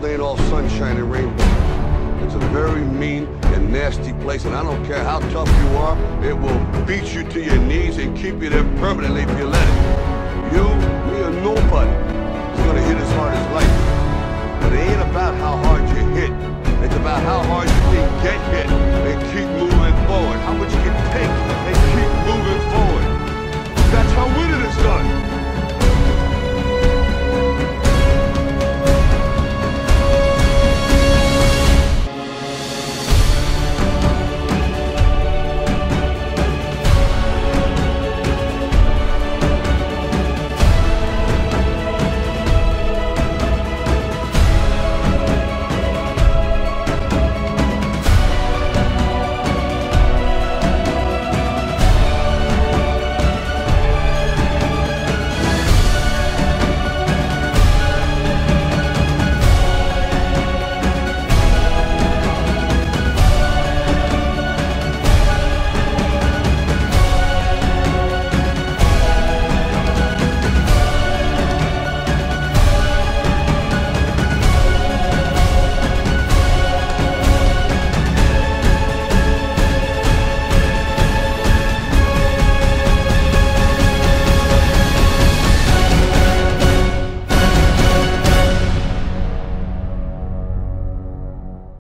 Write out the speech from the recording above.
world ain't all sunshine and rainbows. It's a very mean and nasty place, and I don't care how tough you are, it will beat you to your knees and keep you there permanently if you let it. You, me, or nobody is gonna hit as hard as life. But it ain't about how hard you hit. It's about how hard you can get hit and keep moving.